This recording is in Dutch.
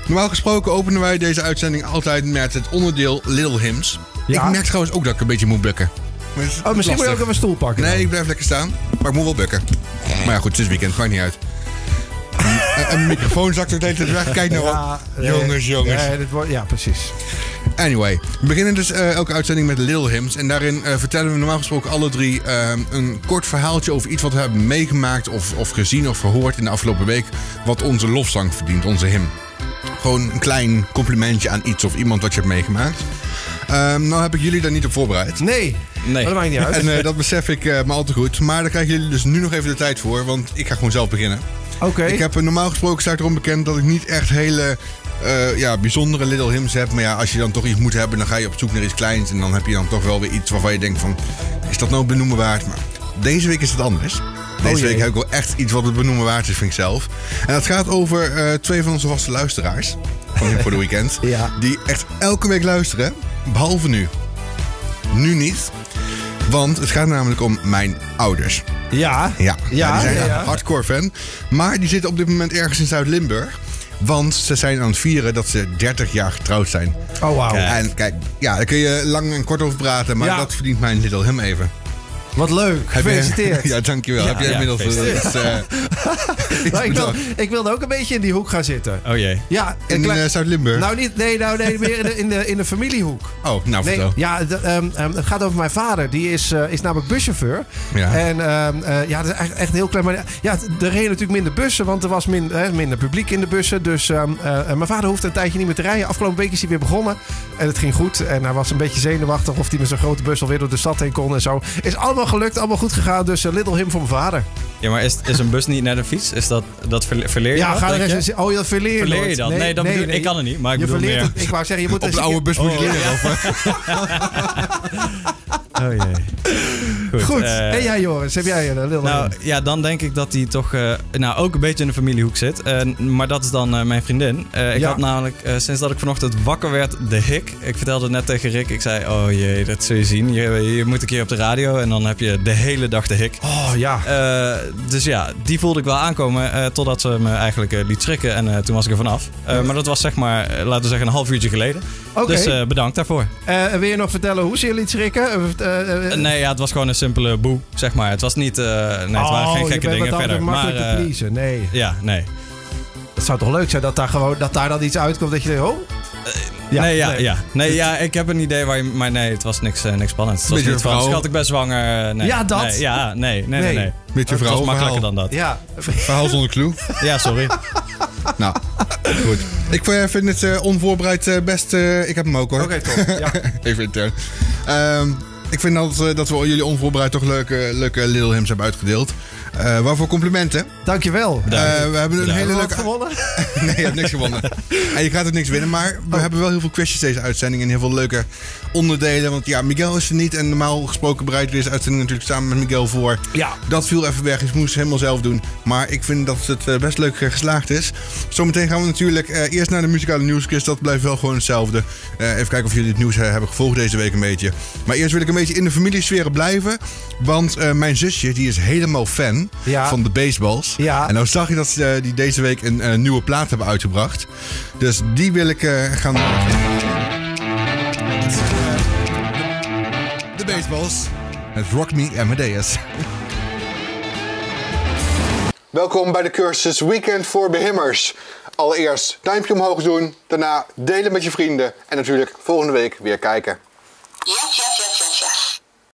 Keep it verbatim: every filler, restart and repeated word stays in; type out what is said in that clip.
Normaal gesproken openen wij deze uitzending altijd met het onderdeel Little Hymns. Ja. Ik merk trouwens ook dat ik een beetje moet bukken. Oh, misschien lastig. Moet je ook even een stoel pakken. Nee, dan. Ik blijf lekker staan. Maar ik moet wel bukken. Maar ja, goed, het is weekend. Maakt niet uit. En mijn microfoon zakt ook de hele tijd weg. Kijk nou ja, op. Nee, jongens, jongens. Nee, dit wordt, ja, precies. Anyway, we beginnen dus uh, elke uitzending met Little Hymns. En daarin uh, vertellen we normaal gesproken alle drie uh, een kort verhaaltje over iets wat we hebben meegemaakt of, of gezien of verhoord in de afgelopen week. Wat onze lofzang verdient, onze hymn. Gewoon een klein complimentje aan iets of iemand wat je hebt meegemaakt. Um, nou heb ik jullie daar niet op voorbereid. Nee, nee. Dat maakt niet uit. En uh, dat besef ik uh, maar al te goed. Maar daar krijgen jullie dus nu nog even de tijd voor, want ik ga gewoon zelf beginnen. Oké. Okay. Ik heb uh, normaal gesproken sta ik erom bekend dat ik niet echt hele uh, ja, bijzondere Little Hymns heb. Maar ja, als je dan toch iets moet hebben, dan ga je op zoek naar iets kleins. En dan heb je dan toch wel weer iets waarvan je denkt van, is dat nou benoemen waard? Maar deze week is het anders. Deze oh week heb ik wel echt iets wat het benoemen waard is, vind ik zelf. En dat gaat over uh, twee van onze vaste luisteraars van Hip for the Weekend. Ja. Die echt elke week luisteren, behalve nu. Nu niet. Want het gaat namelijk om mijn ouders. Ja. Ja, ja, ja die zijn ja, ja. een hardcore fan. Maar die zitten op dit moment ergens in Zuid-Limburg. Want ze zijn aan het vieren dat ze dertig jaar getrouwd zijn. Oh, wauw. En kijk, ja, daar kun je lang en kort over praten. Maar ja. dat verdient mijn Little Hymn even. Wat leuk, gefeliciteerd. Je, ja, dankjewel. Ja, Heb jij ja, inmiddels iets, uh, iets ik, wil, ik wilde ook een beetje in die hoek gaan zitten. Oh jee. Ja, in uh, Zuid-Limburg? Nou, niet, nee, nou, nee, meer in de, in de, in de familiehoek. Oh, nou nee, vertel. Ja, de, um, um, het gaat over mijn vader. Die is, uh, is namelijk buschauffeur. Ja. En um, uh, ja, dat is echt, echt heel klein. Maar ja, er reden natuurlijk minder bussen, want er was min, uh, minder publiek in de bussen. Dus um, uh, mijn vader hoefde een tijdje niet meer te rijden. Afgelopen week is hij weer begonnen. En het ging goed. En hij was een beetje zenuwachtig of hij met zo'n grote bus alweer door de stad heen kon en zo. Is allemaal gelukt, allemaal goed gegaan. Dus uh, Little Hymn voor mijn vader. Ja, maar is, is een bus niet naar de fiets? Is dat, dat verleer je ja, dat? Ga er eens, oh, dat verleer je Verleer je dat? Nee, nee, dat nee, bedoel, nee, ik kan het niet. Maar ik je bedoel meer... Het, ik wou zeggen, je moet op de oude bus moet je leren. Oh jee. Goed. Goed. Uh, en jij, Joris, heb jij een Little Nou, Hymn? ja, dan denk ik dat hij toch uh, nou, ook een beetje in de familiehoek zit. Uh, maar dat is dan uh, mijn vriendin. Uh, ik ja. had namelijk, uh, sinds dat ik vanochtend wakker werd, de hik. Ik vertelde het net tegen Rick. Ik zei, oh jee, dat zul je zien. Je, je moet een keer op de radio en dan heb je de hele dag de hik. Oh ja. Uh, dus ja, die voelde ik wel aankomen. Uh, totdat ze me eigenlijk uh, liet schrikken. En uh, toen was ik er vanaf. Uh, maar dat was zeg maar, uh, laten we zeggen, een half uurtje geleden. Okay. Dus uh, bedankt daarvoor. Uh, wil je nog vertellen hoe ze je liet schrikken? Uh, uh, nee, ja, het was gewoon een simpele boe, zeg maar. Het was niet, uh, nee, het oh, waren geen gekke dingen verder. Het makkelijk maar, te pleasen, nee. Ja, nee. Het zou toch leuk zijn dat daar, gewoon, dat daar dan iets uitkomt dat je denkt, oh... Uh, ja, nee, ja, nee. Ja. Nee, ja, ik heb een idee waar je... Maar nee, het was niks, uh, niks spannends. Het was niet van, schat, ik ben zwanger. Nee. Ja, dat? Nee, ja, nee, nee, nee. nee. Met je vrouw het was makkelijker dan dat. Ja. Verhaal zonder clue. Ja, sorry. Nou, goed. Ik vind het uh, onvoorbereid uh, best... Uh, ik heb hem ook, hoor. Oké, okay, top. Ja. Even intern. Um, ik vind dat, uh, dat we jullie onvoorbereid toch leuke, leuke Little Hymns hebben uitgedeeld. Uh, waarvoor complimenten. Dankjewel. Uh, we hebben een Dank. hele leuke... gewonnen? Nee, je hebt niks gewonnen. En je gaat ook niks winnen. Maar we oh. hebben wel heel veel quizjes deze uitzending. En heel veel leuke onderdelen. Want ja, Miguel is er niet. En normaal gesproken bereid we deze uitzending natuurlijk samen met Miguel voor. Ja. Dat viel even weg. Dus moest het helemaal zelf doen. Maar ik vind dat het best leuk geslaagd is. Zometeen gaan we natuurlijk uh, eerst naar de muzikale nieuwsquiz. Dat blijft wel gewoon hetzelfde. Uh, even kijken of jullie het nieuws uh, hebben gevolgd deze week een beetje. Maar eerst wil ik een beetje in de familiesferen blijven. Want uh, mijn zusje, die is helemaal fan. Ja. Van de Baseballs. Ja. En nou zag je dat ze uh, die deze week een uh, nieuwe plaat hebben uitgebracht. Dus die wil ik uh, gaan... De Baseballs. Het Rock Me Amadeus. Welkom bij de cursus Weekend voor Beginners. Allereerst duimpje omhoog doen. Daarna delen met je vrienden. En natuurlijk volgende week weer kijken.